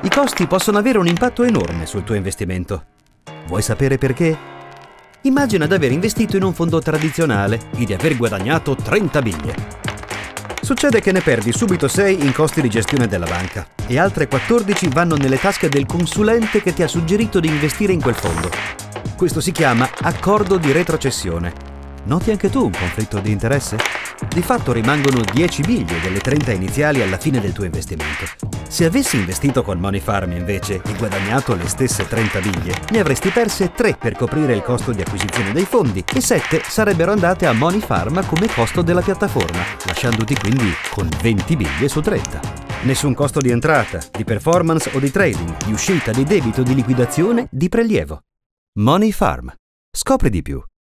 I costi possono avere un impatto enorme sul tuo investimento. Vuoi sapere perché? Immagina di aver investito in un fondo tradizionale e di aver guadagnato 30 biglie. Succede che ne perdi subito 6 in costi di gestione della banca e altre 14 vanno nelle tasche del consulente che ti ha suggerito di investire in quel fondo. Questo si chiama accordo di retrocessione. Noti anche tu un conflitto di interesse? Di fatto rimangono 10 biglie delle 30 iniziali alla fine del tuo investimento. Se avessi investito con Money Farm invece e guadagnato le stesse 30 biglie, ne avresti perse 3 per coprire il costo di acquisizione dei fondi e 7 sarebbero andate a Money Farm come costo della piattaforma, lasciandoti quindi con 20 biglie su 30. Nessun costo di entrata, di performance o di trading, di uscita, di debito, di liquidazione, di prelievo. Money Farm. Scopri di più.